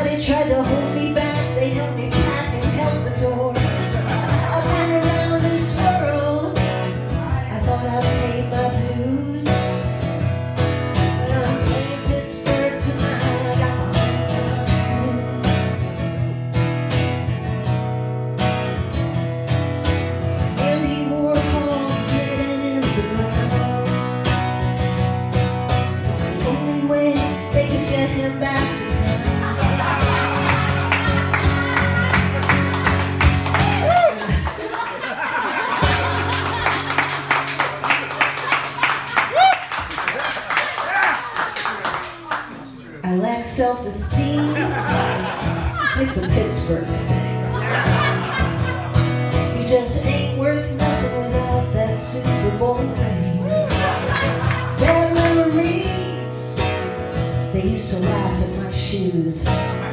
Everybody tried to hold me back. They held me back and held the door. I've been around this world. I thought I paid my dues. But I'm playing Pittsburgh tonight. I got my hometown blues. Andy Warhol's dead and in the ground. It's the only way they can get him back to town. I lack self-esteem. It's a Pittsburgh thing. You just ain't worth nothing without that Super Bowl ring. Bad memories. They used to laugh at my shoes.